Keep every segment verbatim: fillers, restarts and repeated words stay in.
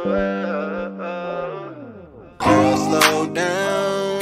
Girl, slow down.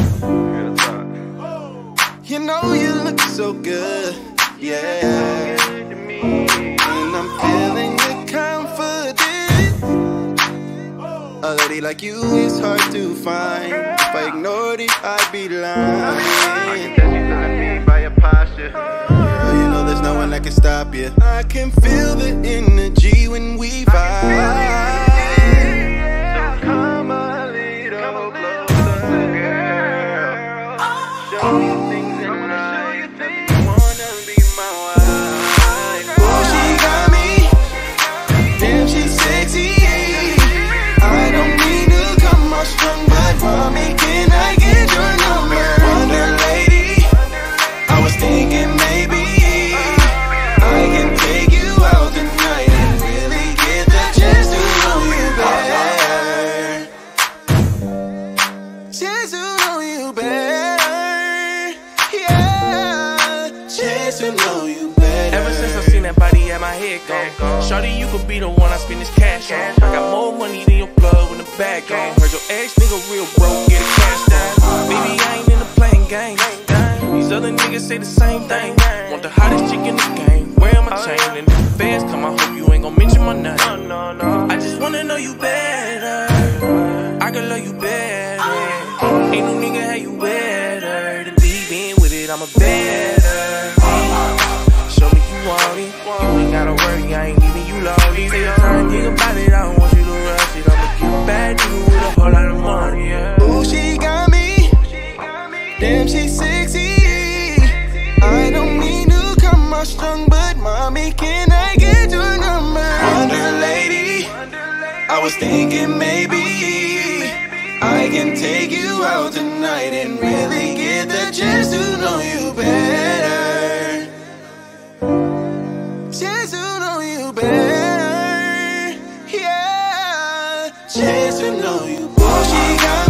You know you look so good, yeah. And I'm feeling your confidence. A lady like you is hard to find. If I ignored it, I'd be lying. I can tell you feeling me by your posture. Girl, you know there's no one that can stop you. I can feel the energy when we vibe. So come a little closer, girl. Show me things and I show you things. You wanna be my wife. Oh, she got me. Damn, she's sexy. I don't mean to come off strong, but mommy, can I get your number? Wonder lady, I was thinking maybe I can take you out tonight and really get the chance to know you better. Chance to know you better. Yeah, chance to know you better. Ever since I seen that body at my head go, shorty, you could be the one I spend this cash on. I got more money than your plug when the bag gone. Heard your ex nigga real broke, get it cash down. Baby, I ain't into playing games. These other niggas say the same thing. Want the hottest chick in the game, wearing my chain. And if the feds come, I hope you ain't gon' mention my name. I just wanna know you better. I can love you better. Ain't no nigga how you better. To leave in with it, I'm a better. Show me you want it. You ain't gotta worry, I ain't leaving you lonely. Take your time, think about it, I don't want you to rush it. I'ma give it back to you with a whole lot of money, yeah. Ooh, she got me. Damn, she's sexy. I don't mean to come off strong, but mommy, can I get your number? Wonder lady, I was thinking maybe I can take you out tonight and really get the chance to know you better. Chance to know you better. Yeah, chance to know you better. Oh, she got